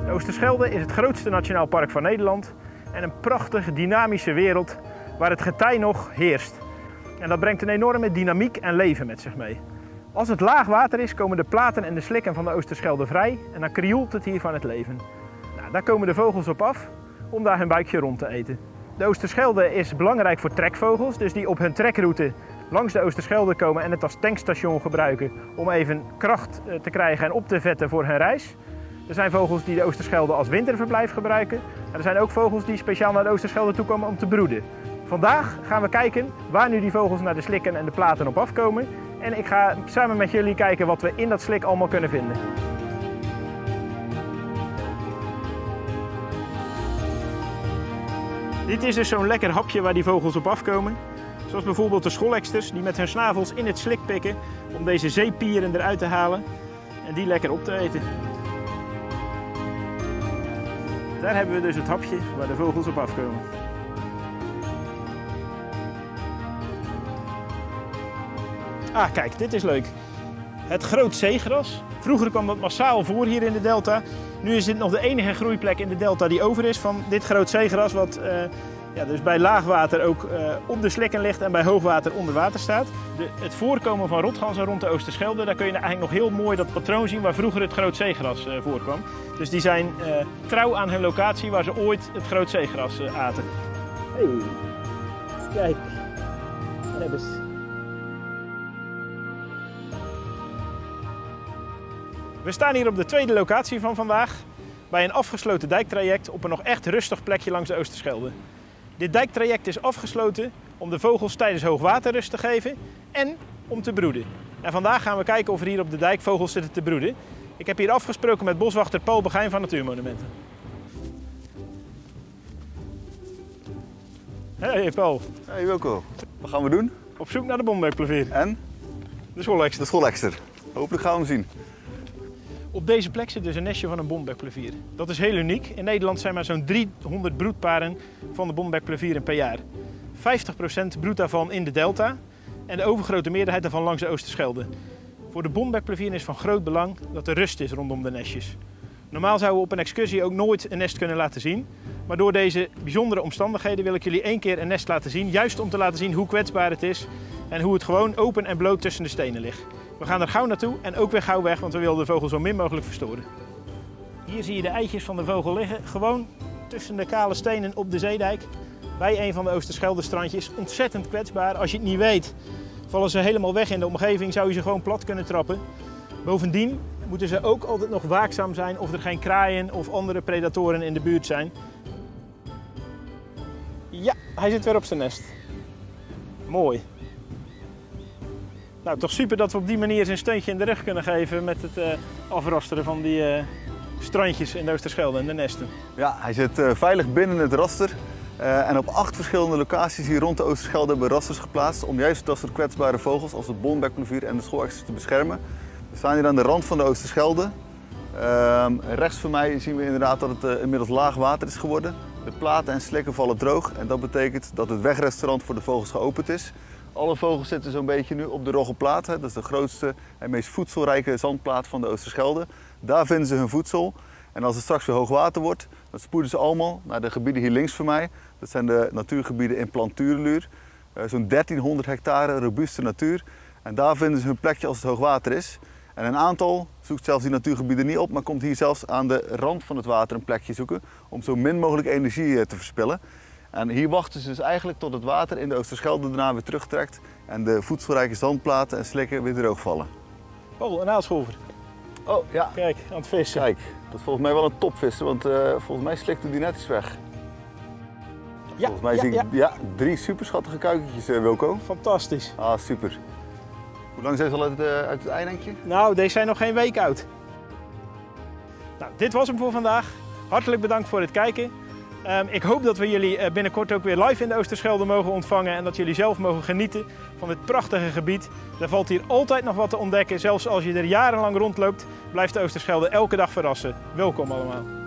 De Oosterschelde is het grootste nationaal park van Nederland en een prachtige dynamische wereld waar het getij nog heerst. En dat brengt een enorme dynamiek en leven met zich mee. Als het laag water is, komen de platen en de slikken van de Oosterschelde vrij en dan krioelt het hier van het leven. Nou, daar komen de vogels op af om daar hun buikje rond te eten. De Oosterschelde is belangrijk voor trekvogels, dus die op hun trekroute langs de Oosterschelde komen en het als tankstation gebruiken om even kracht te krijgen en op te vetten voor hun reis. Er zijn vogels die de Oosterschelde als winterverblijf gebruiken. En er zijn ook vogels die speciaal naar de Oosterschelde toe komen om te broeden. Vandaag gaan we kijken waar nu die vogels naar de slikken en de platen op afkomen. En ik ga samen met jullie kijken wat we in dat slik allemaal kunnen vinden. Dit is dus zo'n lekker hapje waar die vogels op afkomen. Zoals bijvoorbeeld de scholeksters die met hun snavels in het slik pikken om deze zeepieren eruit te halen en die lekker op te eten. Daar hebben we dus het hapje waar de vogels op afkomen. Ah, kijk, dit is leuk. Het groot zeegras. Vroeger kwam dat massaal voor hier in de delta. Nu is dit nog de enige groeiplek in de delta die over is van dit groot zeegras, wat dus bij laagwater ook op de slikken ligt en bij hoogwater onder water staat. Het voorkomen van rotganzen rond de Oosterschelde, daar kun je eigenlijk nog heel mooi dat patroon zien waar vroeger het groot zeegras voorkwam. Dus die zijn trouw aan hun locatie waar ze ooit het groot zeegras aten. Hey, kijk, daar hebben ze. We staan hier op de tweede locatie van vandaag, bij een afgesloten dijktraject op een nog echt rustig plekje langs de Oosterschelde. Dit dijktraject is afgesloten om de vogels tijdens hoogwater rust te geven en om te broeden. En vandaag gaan we kijken of er hier op de dijk vogels zitten te broeden. Ik heb hier afgesproken met boswachter Paul Begijn van Natuurmonumenten. Hey Paul. Hey Wilco, wat gaan we doen? Op zoek naar de bombergplevier. En? De scholekster. De scholekster. Hopelijk gaan we hem zien. Op deze plek zit dus een nestje van een bombergplevier. Dat is heel uniek. In Nederland zijn maar zo'n 300 broedparen van de bombergplevieren per jaar. 50% broedt daarvan in de delta en de overgrote meerderheid daarvan langs de Oosterschelde. Voor de bombergplevieren is van groot belang dat er rust is rondom de nestjes. Normaal zouden we op een excursie ook nooit een nest kunnen laten zien. Maar door deze bijzondere omstandigheden wil ik jullie één keer een nest laten zien. Juist om te laten zien hoe kwetsbaar het is en hoe het gewoon open en bloot tussen de stenen ligt. We gaan er gauw naartoe en ook weer gauw weg, want we willen de vogel zo min mogelijk verstoren. Hier zie je de eitjes van de vogel liggen, gewoon tussen de kale stenen op de zeedijk. Bij een van de Oosterschelde-strandjes. Ontzettend kwetsbaar. Als je het niet weet, vallen ze helemaal weg in de omgeving, zou je ze gewoon plat kunnen trappen. Bovendien moeten ze ook altijd nog waakzaam zijn of er geen kraaien of andere predatoren in de buurt zijn. Ja, hij zit weer op zijn nest. Mooi. Nou, toch super dat we op die manier zijn steuntje in de rug kunnen geven met het afrasteren van die strandjes in de Oosterschelde en de nesten. Ja, hij zit veilig binnen het raster. En op 8 verschillende locaties hier rond de Oosterschelde hebben we rasters geplaatst om juist dat soort kwetsbare vogels als het bombergplevier en de scholeksters te beschermen. We staan hier aan de rand van de Oosterschelde. Rechts van mij zien we inderdaad dat het inmiddels laag water is geworden. De platen en slikken vallen droog en dat betekent dat het wegrestaurant voor de vogels geopend is. Alle vogels zitten zo'n beetje nu op de Roggeplaat. Dat is de grootste en meest voedselrijke zandplaat van de Oosterschelde. Daar vinden ze hun voedsel. En als het straks weer hoog water wordt, dan spoeden ze allemaal naar de gebieden hier links van mij. Dat zijn de natuurgebieden in Planturenluur. Zo'n 1300 hectare robuuste natuur. En daar vinden ze hun plekje als het hoog water is. En een aantal zoekt zelfs die natuurgebieden niet op, maar komt hier zelfs aan de rand van het water een plekje zoeken om zo min mogelijk energie te verspillen. En hier wachten ze dus eigenlijk tot het water in de Oosterschelde daarna weer terugtrekt en de voedselrijke zandplaten en slikken weer droog vallen. Oh, een aalscholver. Oh ja. Kijk, aan het vissen. Kijk, dat is volgens mij wel een topvisser, want volgens mij slikte die net iets weg. Ja, volgens mij zie ik 3 super schattige kuikentjes, Wilco. Fantastisch. Ah, super. Hoe lang zijn ze al uit het eilandje? Nou, deze zijn nog geen week oud. Nou, dit was hem voor vandaag. Hartelijk bedankt voor het kijken. Ik hoop dat we jullie binnenkort ook weer live in de Oosterschelde mogen ontvangen en dat jullie zelf mogen genieten van dit prachtige gebied. Er valt hier altijd nog wat te ontdekken. Zelfs als je er jarenlang rondloopt, blijft de Oosterschelde elke dag verrassen. Welkom allemaal.